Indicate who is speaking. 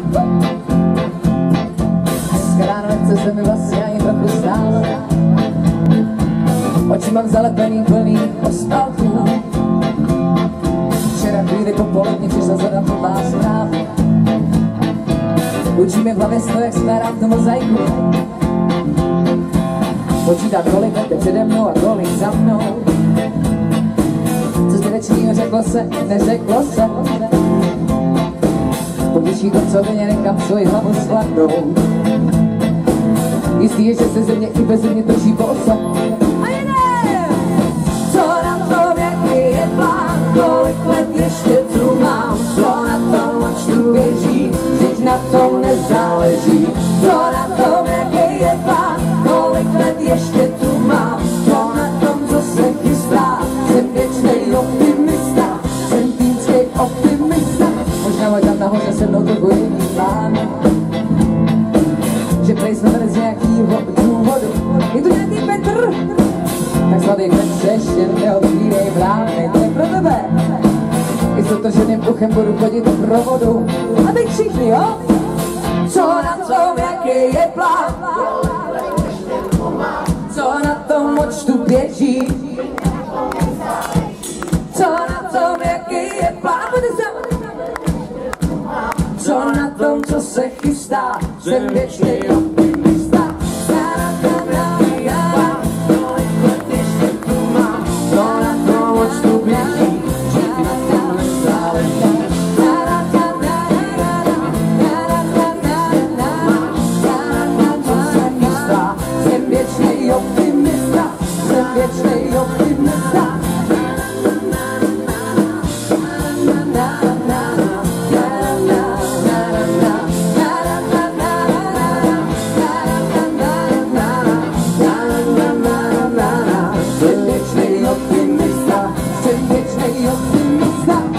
Speaker 1: Dneska ráno nechce se mi vlastně ani trochu stát. Oči mám zalepený plný ostalků. Včera chvíli popolední přišla zadat vás rád. Učí mi v hlavě sto, jak jsme rád tu mozaiku. Počítat, kolik jde přede mnou a kolik za mnou. Co zbytečnýho řeklo se, neřeklo se. Potěší to, co mě nechám svoji hlavu sladnou. Jistý je, že se země i bez mě drží bose. A jedem! Co na tom, jaký je plán, kolik let ještě tu mám. Co na tom, oč tu běží, teď na tom nezáleží. Co na tom, jaký je plán, kolik let ještě tu mám. Co na tom, co se chystá, jsem věčnej optimista, jsem týnský optimista. Možná můj tam nahoře se mnou trochu jiný plán, že prej jsme tady z nějakýho důvodu. Je tu nějaký Petr, tak sladý Petře, ještě neotvírej brány, to je pro tebe. I s dotrženým uchem budu chodit do provodu. A teď všichni, jo? Co na tom, jaký je plán? Co na tom, oč tu běží? Co na tom, jaký je plán? Co na tom, co se chystá, jsem věčnej optimista. Co na tom, jaký je plán? Kolik let ještě tu mám? Co na tom, oč tu běží? Věčnej optimista. Jsem věčnej optimista, jsem věčnej optimista.